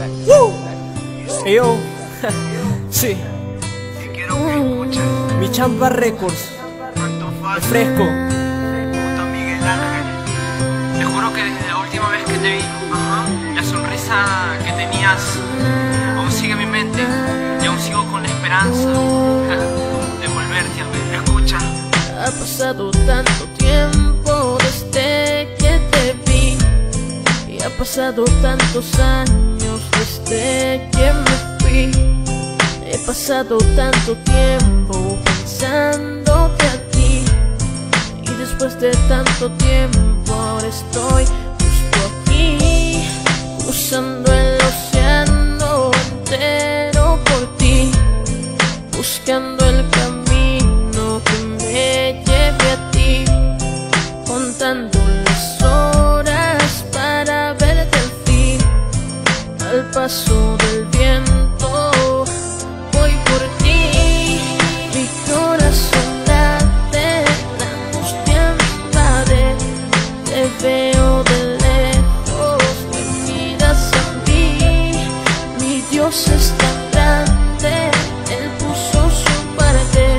Yo, sí, Te quiero que escuches. mi Champa Records, fresco. Junto a Miguel Ángel. Te juro que desde la última vez que te vi, la sonrisa que tenías aún sigue en mi mente. Y aún sigo con la esperanza de volverte a ver. Escucha. Ha pasado tanto tiempo desde que te vi, y ha pasado tantos años desde que me fui. He pasado tanto tiempo pensándote a ti, y después de tanto tiempo ahora estoy justo aquí, cruzando el océano entero por ti, buscando el camino que me lleve a ti, contando las horas para verte al fin. Al paso del viento voy por ti, mi corazón late, la angustia me invade. Te veo de lejos, me miras a mí. Mi Dios es tan grande, Él puso su parte.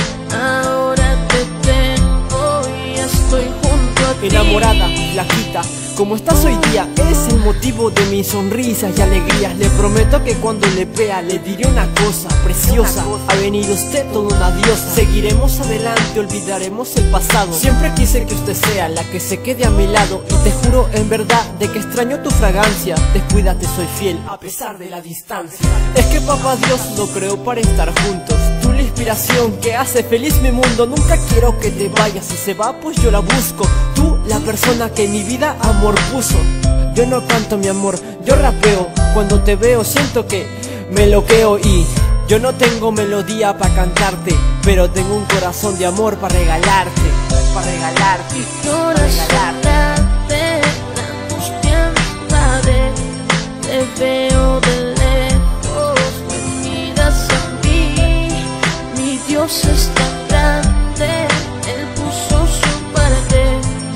Ahora te tengo y estoy junto a ti. Enamorada, flaquita, como estás hoy día, es el motivo de mis sonrisas y alegrías. Le prometo que cuando le vea le diré una cosa preciosa. Ha venido usted toda una diosa. Seguiremos adelante, olvidaremos el pasado. Siempre quise que usted sea la que se quede a mi lado, y te juro en verdad de que extraño tu fragancia. Descuídate, soy fiel a pesar de la distancia. Es que papá Dios lo creó para estar juntos. Tú la inspiración que hace feliz mi mundo. Nunca quiero que te vayas, si se va pues yo la busco. Tú la persona que en mi vida amor puso. Yo no canto mi amor, yo rapeo. Cuando te veo siento que me loqueo, y yo no tengo melodía para cantarte, pero tengo un corazón de amor para regalarte. Para regalarte, Mi corazón late, la angustia me invade. Te veo de lejos, me miras a mí. Mi Dios es tan grande, Él puso su parte.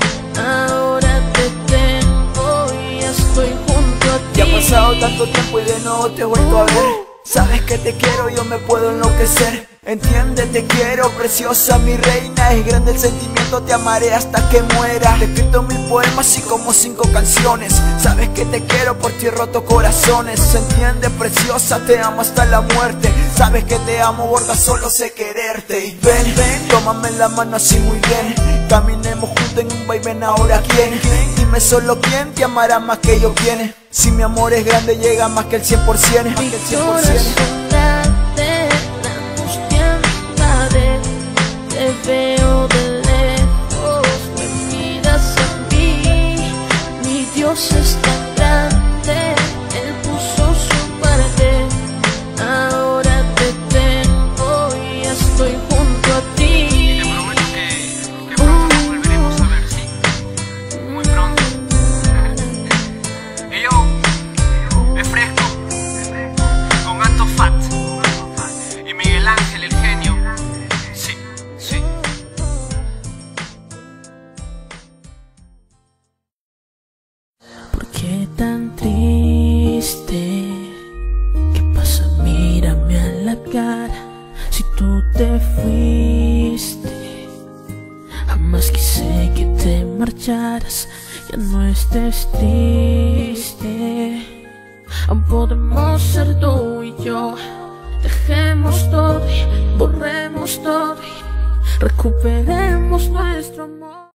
Ahora te tengo y estoy junto a ti. Ya ha pasado tanto tiempo y de nuevo te he vuelto a ver. Sabes que te quiero, yo me puedo enloquecer. Entiende, te quiero, preciosa, mi reina. Es grande el sentimiento, te amaré hasta que muera. Te he escrito 1000 poemas y como 5 canciones. Sabes que te quiero, por ti he roto corazones. Se entiende, preciosa, te amo hasta la muerte. Sabes que te amo, borda, solo sé quererte. Y ven, ven, tómame la mano así muy bien. Caminemos juntos en un vaivén, ahora quién. Dime solo quién te amará más que yo, quién. Si mi amor es grande, llega más que el 100%. Más que el 100%. Mi corazón late, la angustia me invade. Te veo de lejos, me miras a mí. Mi Dios es tan grande, Él puso su parte. Ahora te tengo y estoy junto a ti. Te prometo que pronto nos volveremos a ver, sí. Muy pronto. Yo, es fresco. Con Gato Fat. Y Miguel Ángel, el genio. Sí, sí. ¿Por qué tan triste? ¿Qué pasa? Mírame a la cara. Si tú te fuiste, jamás quise que te marcharas. Ya no estés triste. Aún podemos ser tú y yo. Dejemos todo y borremos todo y recuperemos nuestro amor.